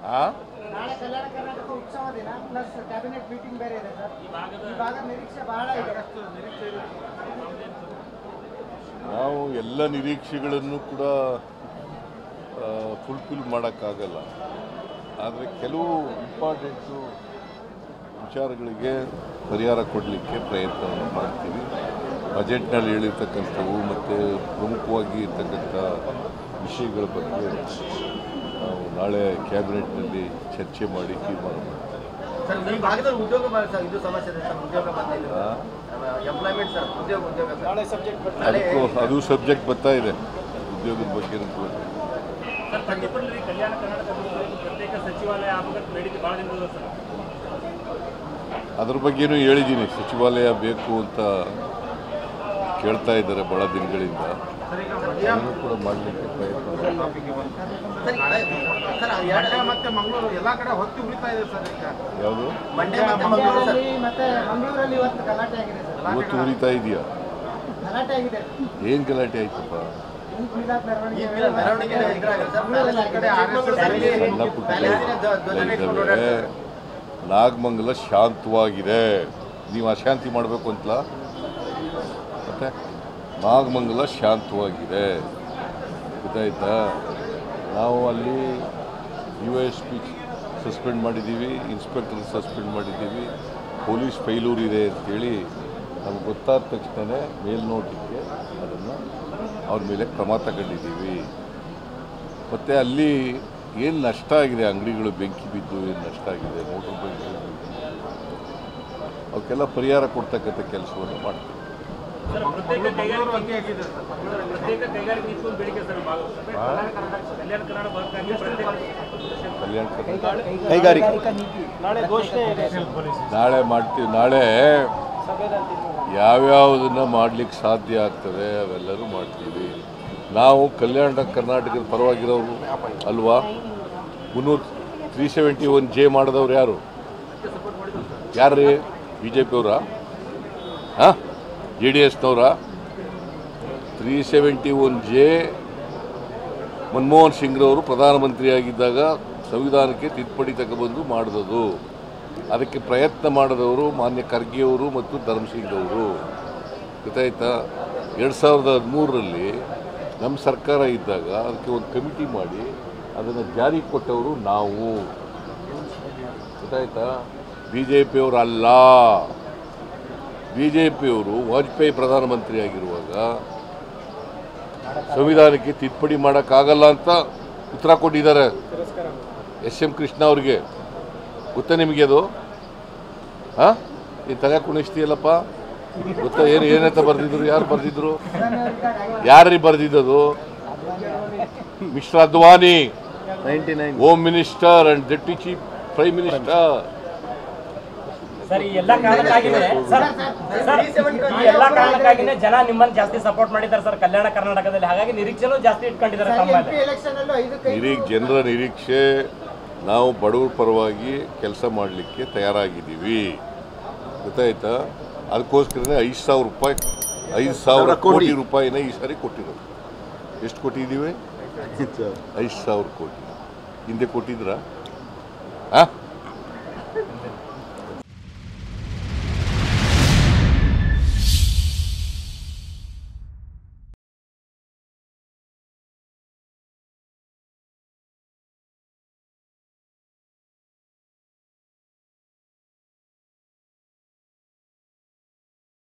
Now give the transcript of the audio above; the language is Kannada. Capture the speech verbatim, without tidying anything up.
ನಾಳೆ ಕಲ್ಯಾಣ ಕರ್ನಾಟಕ ಉತ್ಸವ ದಿನ ಪ್ಲಸ್ ಕ್ಯಾಬಿನೆಟ್ ಮೀಟಿಂಗ್ ಬೇರೆ ಇದೆ ಸರ್. ಈ ಭಾಗದ ನಿರೀಕ್ಷೆ ಬಹಳ ಇದೆ. ನಾವು ಎಲ್ಲ ನಿರೀಕ್ಷೆಗಳನ್ನು ಕೂಡ ಫುಲ್ಫಿಲ್ ಮಾಡೋಕ್ಕಾಗಲ್ಲ. ಆದರೆ ಕೆಲವು ಇಂಪಾರ್ಟೆಂಟು ವಿಚಾರಗಳಿಗೆ ಪರಿಹಾರ ಕೊಡಲಿಕ್ಕೆ ಪ್ರಯತ್ನವನ್ನು ಮಾಡ್ತೀವಿ. ಬಜೆಟ್ನಲ್ಲಿ ಹೇಳಿರ್ತಕ್ಕಂಥವು ಮತ್ತು ಪ್ರಮುಖವಾಗಿ ಇರ್ತಕ್ಕಂಥ ವಿಷಯಗಳ ಬಗ್ಗೆ ನಾವು ನಾಳೆ ಕ್ಯಾಬಿನೆಟ್ನಲ್ಲಿ ಚರ್ಚೆ ಮಾಡಿ ತೀರ್ಮಾನ ಮಾಡ್ತೀವಿ. ಅದಕ್ಕೂ ಅದು ಸಬ್ಜೆಕ್ಟ್ ಬರ್ತಾ ಇದೆ ಉದ್ಯೋಗದ ಬಗ್ಗೆ. ಅದ್ರ ಬಗ್ಗೆನೂ ಹೇಳಿದ್ದೀನಿ. ಸಚಿವಾಲಯ ಬೇಕು ಅಂತ ಕೇಳ್ತಾ ಇದ್ದಾರೆ ಭಾಳ ದಿನಗಳಿಂದ. ಅದನ್ನು ಕೂಡ ಮಾಡಲಿಕ್ಕೆ ಪ್ರಯತ್ನ ಯಾವುದು ಇವತ್ತು ಉರಿತಾ ಇದೆಯಾ? ಏನು ಗಲಾಟೆ ಆಯ್ತಪ್ಪ? ಸಣ್ಣ ಪುಟ್ಟ ಇದ್ದಾವೆ. ನಾಗಮಂಗಲ ಶಾಂತವಾಗಿದೆ. ನೀವು ಅಶಾಂತಿ ಮಾಡಬೇಕು ಅಂತಲ್ಲ. ಮತ್ತೆ ನಾಗಮಂಗಲ ಶಾಂತವಾಗಿದೆ, ಗೊತ್ತಾಯ್ತಾ? ನಾವು ಅಲ್ಲಿ ಯು ಎಸ್ ಪಿ ಸಸ್ಪೆಂಡ್ ಮಾಡಿದ್ದೀವಿ, ಇನ್ಸ್ಪೆಕ್ಟರ್ ಸಸ್ಪೆಂಡ್ ಮಾಡಿದ್ದೀವಿ, ಪೊಲೀಸ್ ಫೈಲೂರ್ ಇದೆ ಅಂತೇಳಿ ನಮ್ಗೆ ಗೊತ್ತಾದ ತಕ್ಷಣ ಮೇಲ್ನೋಟಕ್ಕೆ ಅದನ್ನು ಅವ್ರ ಮೇಲೆ ಕ್ರಮ ತಗೊಂಡಿದ್ದೀವಿ. ಮತ್ತು ಅಲ್ಲಿ ಏನು ನಷ್ಟ ಆಗಿದೆ, ಅಂಗಡಿಗಳು ಬೆಂಕಿ ಬಿದ್ದು ಏನು ನಷ್ಟ ಆಗಿದೆ, ಮೋಟ್ರ್ ಬೈಕ್ ಅವಕ್ಕೆಲ್ಲ ಪರಿಹಾರ ಕೊಡ್ತಕ್ಕಂಥ ಕೆಲಸವನ್ನು ಮಾಡ್ತೀವಿ. ನಾಳೆ ಮಾಡ್ತೀವಿ. ನಾಳೆ ಯಾವ್ಯಾವುದನ್ನ ಮಾಡ್ಲಿಕ್ಕೆ ಸಾಧ್ಯ ಆಗ್ತದೆ ಅವೆಲ್ಲರೂ ಮಾಡ್ತೀವಿ. ನಾವು ಕಲ್ಯಾಣ ಕರ್ನಾಟಕದ ಪರವಾಗಿರೋರು ಅಲ್ವಾ? ಮುನ್ನೂರು ತ್ರೀ ಸೆವೆಂಟಿ ಒನ್ ಜೆ ಮಾಡಿದವ್ರು ಯಾರು ಯಾರು ರೀ? ಬಿ ಜೆ ಪಿಯವರ? ಹಾಂ, ಜೆ ಡಿ ಎಸ್ನವರ? Three seventy one J Manmohan ಸಿಂಗ್ರವರು ಪ್ರಧಾನಮಂತ್ರಿಯಾಗಿದ್ದಾಗ ಸಂವಿಧಾನಕ್ಕೆ ತಿದ್ದುಪಡಿ ತಗೊಬಂದು ಮಾಡಿದದು. ಅದಕ್ಕೆ ಪ್ರಯತ್ನ ಮಾಡಿದವರು ಮಾನ್ಯ ಖರ್ಗೆಯವರು ಮತ್ತು ಧರ್ಮಸಿಂಗ್ ಅವರು, ಗೊತ್ತಾಯ್ತಾ? ಎರಡು ಸಾವಿರದ ಹದಿಮೂರರಲ್ಲಿ ನಮ್ಮ ಸರ್ಕಾರ ಇದ್ದಾಗ ಅದಕ್ಕೆ ಒಂದು ಕಮಿಟಿ ಮಾಡಿ ಅದನ್ನು ಜಾರಿ ಕೊಟ್ಟವರು ನಾವು, ಗೊತ್ತಾಯ್ತಾ? ಬಿ ಜೆ ಪಿಯವರು ಅಲ್ಲ. ಬಿ ಜೆ ಪಿಯವರು ವಾಜಪೇಯಿ ಪ್ರಧಾನಮಂತ್ರಿ ಆಗಿರುವಾಗ ಸಂವಿಧಾನಕ್ಕೆ ತಿದ್ದುಪಡಿ ಮಾಡೋಕ್ಕಾಗಲ್ಲ ಅಂತ ಉತ್ತರ ಕೊಟ್ಟಿದ್ದಾರೆ ಎಸ್ ಎಂ ಕೃಷ್ಣ ಅವ್ರಿಗೆ. ಗೊತ್ತಾ ನಿಮಗೆ ಅದು? ಹಾಂ, ಈ ತಲೆ ಕುಣಿಸ್ತೀಯಲ್ಲಪ್ಪ, ಗೊತ್ತಾ? ಏನು ಏನಂತ ಬರೆದಿದ್ರು? ಯಾರು ಬರೆದಿದ್ರು? ಯಾರು ಬರೆದಿದ್ದದು? Mister Advani, home minister and deputy chief prime minister. Sir, ಈ ಎಲ್ಲ ಕಾರಣಕ್ಕಾಗಿನೇ ಸರ್ ಸರ್ ಈ ಎಲ್ಲ ಕಾರಣಕ್ಕಾಗಿನೇ ಜನ ನಿಮ್ಮನ್ನು ಜಾಸ್ತಿ ಸಪೋರ್ಟ್ ಮಾಡಿದ್ದಾರೆ ಸರ್ ಕಲ್ಯಾಣ ಕರ್ನಾಟಕದಲ್ಲಿ. ಹಾಗಾಗಿ ನಿರೀಕ್ಷೆನೂ ಜಾಸ್ತಿ ಇಟ್ಕೊಂಡಿದ್ದಾರೆ. ನಿರೀಕ್ಷೆ, ಜನರ ನಿರೀಕ್ಷೆ, ನಾವು ಬಡವರ ಪರವಾಗಿ ಕೆಲಸ ಮಾಡಲಿಕ್ಕೆ ತಯಾರಾಗಿದ್ದೀವಿ, ಗೊತ್ತಾಯ್ತಾ? ಅದಕ್ಕೋಸ್ಕರನೇ ಐದು ಸಾವಿರ ರೂಪಾಯಿ ಐದು ಸಾವಿರ ಕೋಟಿ ರೂಪಾಯಿನ ಈ ಸಾರಿ ಕೊಟ್ಟಿರೋದು. ಎಷ್ಟು ಕೊಟ್ಟಿದ್ದೀವಿ? ಐದು ಸಾವಿರ ಕೋಟಿ. ಹಿಂದೆ ಕೊಟ್ಟಿದ್ರಾ? ಹಾಂ,